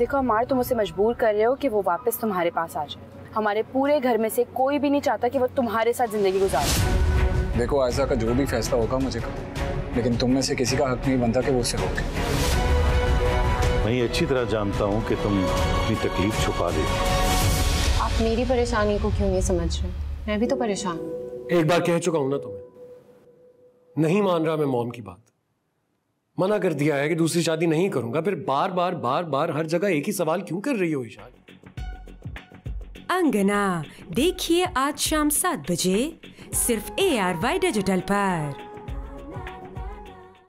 देखो अमार, तुम उसे मजबूर कर रहे हो कि वो वापस तुम्हारे पास आ जाए। हमारे पूरे घर में से कोई भी नहीं चाहता कि वो तुम्हारे साथ जिंदगी गुजारे। देखो आयशा का जो भी फैसला होगा मुझे कहो, लेकिन तुम में से किसी का हक नहीं बनता कि वो उसे रोके। मैं ये अच्छी तरह जानता हूँ कि तुम अपनी तकलीफ छुपा देती। आप मेरी परेशानी को क्यों नहीं समझ रहे? मैं भी तो परेशान हूँ। एक बार कह चुका हूं ना तुम्हें, नहीं मान रहा मैं मॉम की बात। मना कर दिया है कि दूसरी शादी नहीं करूंगा, फिर बार बार हर जगह एक ही सवाल क्यों कर रही हो ईशा? अंगना देखिए आज शाम 7 बजे सिर्फ ARY डिजिटल पर।